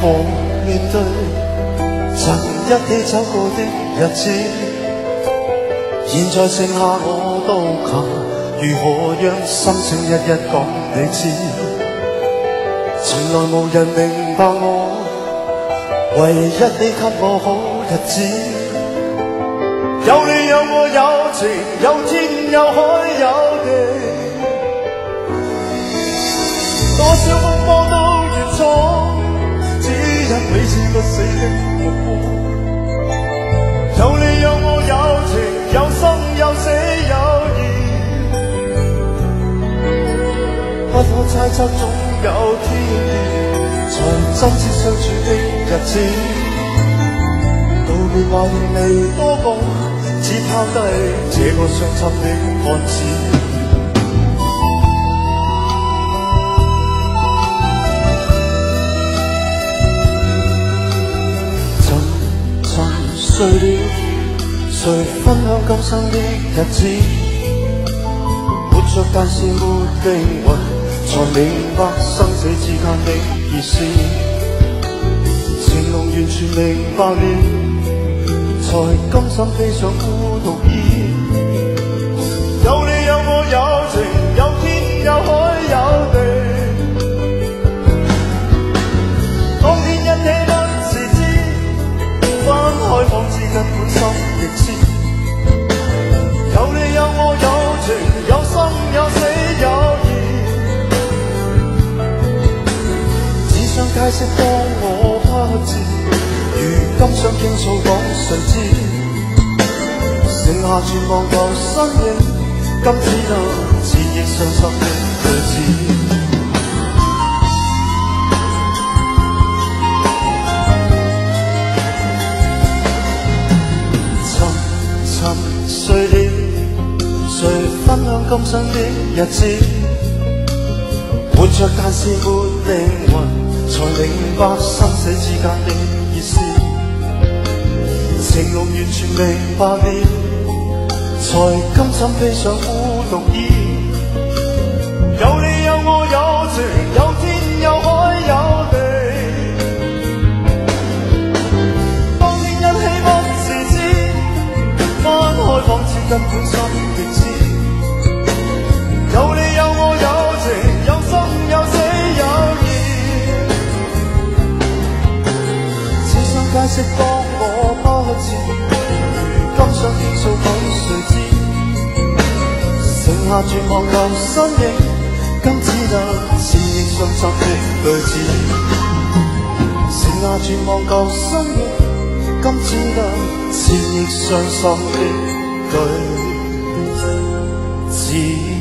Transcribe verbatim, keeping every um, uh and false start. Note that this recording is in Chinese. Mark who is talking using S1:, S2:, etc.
S1: 何面對曾一起走過的日子？現在剩下我都靠如何讓心聲一一講你知？從來無人明白我，唯一你給我好日子。有你有我有情，有天有海有地，多少風波都越闖，只因你是個死的目光。有你有我有情，有生有死有義，不可猜測總有天意，才真切相處的日子。道別話仍未多講，只拋低這個傷心的漢子。沉沉睡了，誰分享今生的日子？活着但是沒靈魂，才明白生死之間的意思。情濃完全明白了，才甘心披上孤獨衣。有你有我有情，有天有海有地，當天一起不自知，分開方知根本心亦知。有你有我有情，有生有死有義，只想解釋當我不知，如今想傾訴講誰知？剩下絕望舊身影，今只能自憶傷心的句子。沉沉睡了，誰分享今生的日子？活着但是沒靈魂，才明白生死之間的意思。情濃完全明白了，才甘心披上孤獨衣。有你有我有情，有天有海有地，當天一起不自知，分開方知根本心亦知。有你有我有情，有生有死有義，只想解釋當我不知，如今想傾訴講誰知？剩下絕望舊身影，今只能自憶傷心的句子。剩下絕望舊身影，今只能自憶傷心的句子。